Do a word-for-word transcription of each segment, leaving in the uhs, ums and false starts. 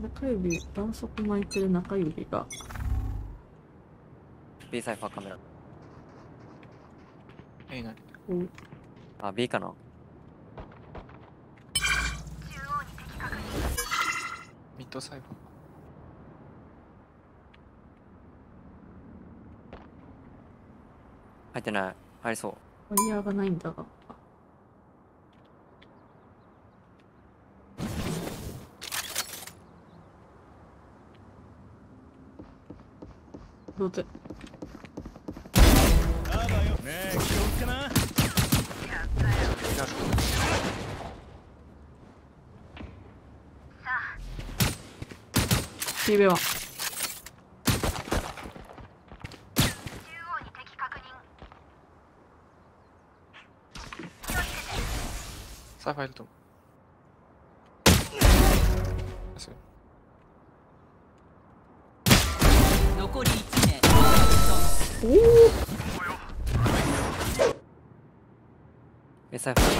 中指、弾足巻いてる中指が。 B サイファーカメラ。 えい、なに。 あ、B かな。 ミッドサイファー。 入ってない。入りそう。 ワイヤーがないんだが。どうぜ。T ベはサイファーいると思う。 残りいち名。 おお B サイファー。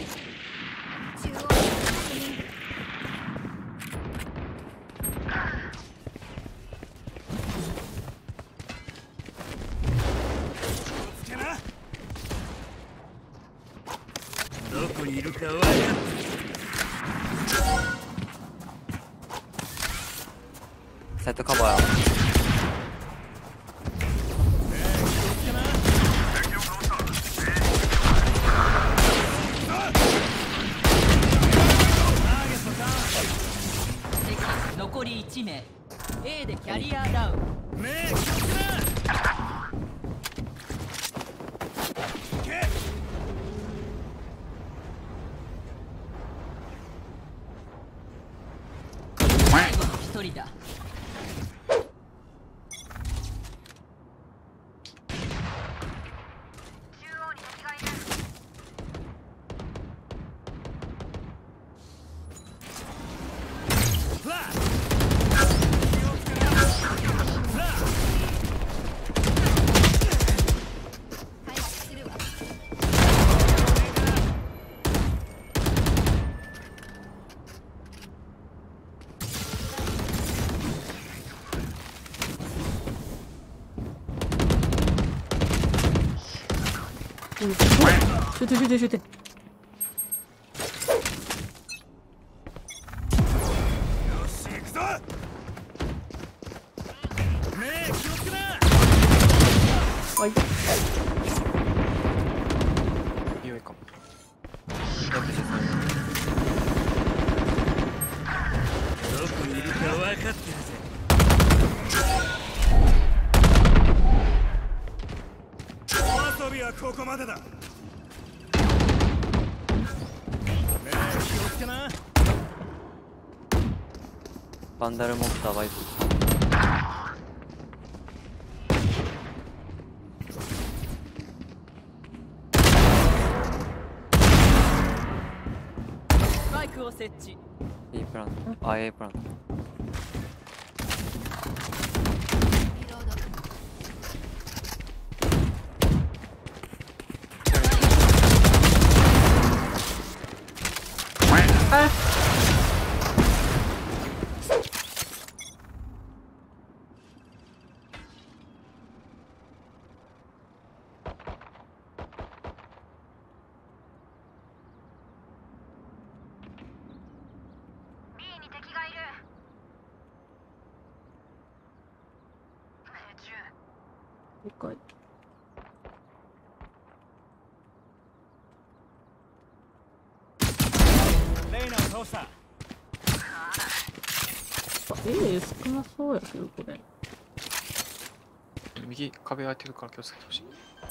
どこにいるか分かっサイトカバー。 残りいち名。 A でキャリアダウン。最後の一人だ。 集中集中集中。はい。 強いかも。 どこにいるか分かってるぜ。お遊びはここまでだ。 バンダル持ったバイク。 スパイクを設置。 B プラント。あ、A プラント。 あ了解。 レイナを倒した。 ええ、少なそうやけど、これ。 右壁開いてるから気をつけてほしい。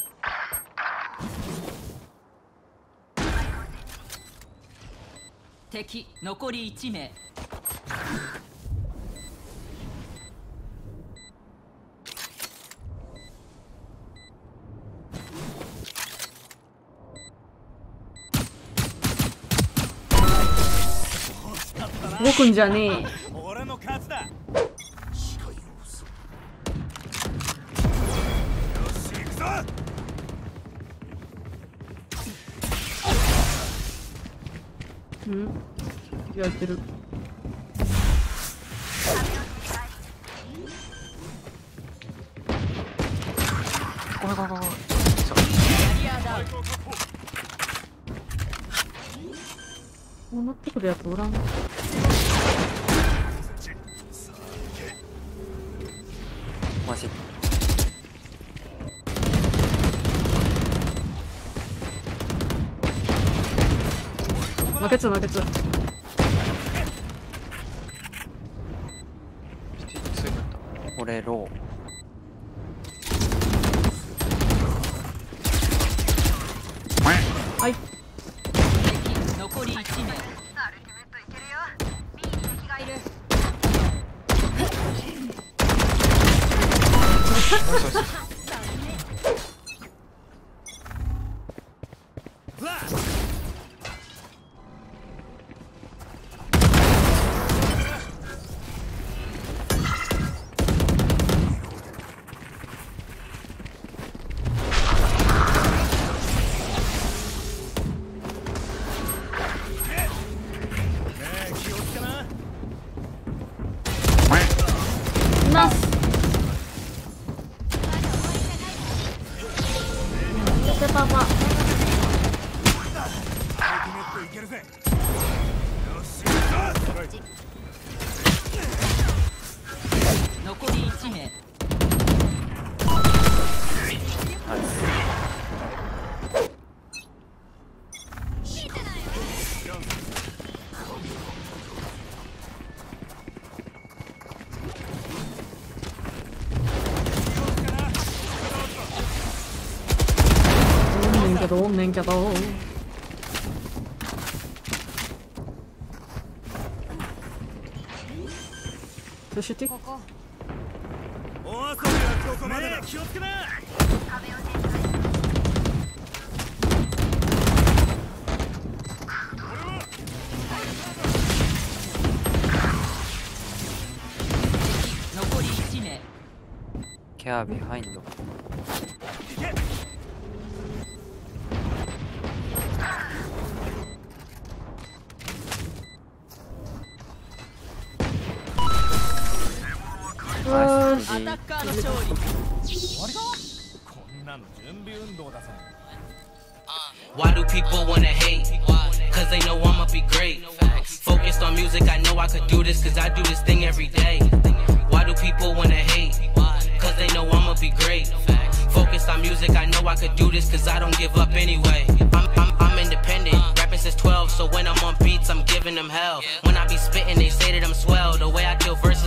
敵残りいち名。 動くんじゃねえ。 俺の勝ちだ。よし行くぞ。 うんやってる。 めんごめんごめんごめん。 キャリアダウン。 こうなってくるやつおらん。 マジ負けつ負けつ。 シティついだった。 俺ロはい。 敵残りいち名。 ナイスナイス。 ナス。ペパパ。 いけるぜ。 残りいち名。 おんねんけどおんねんけど。そしてお遊びはここまでだ。気をつけな。 残りいち名。 ケアビハインド。ナイスアタッカーの勝利。 こんなの準備運動だぜ。 Why do people wanna hate? Cause they know I'ma be great. Focused on music, I know I could do this cause I do this thing every day. Why do people wanna hate? Cause they know I'ma be great. Focused on music, I know I could do this cause I don't give up anyway. I'm, I'm, I'm independent, rapping since twelve, so when I'm on beats, I'm giving them hell. When I be spitting, they say that I'm swell. The way I kill verses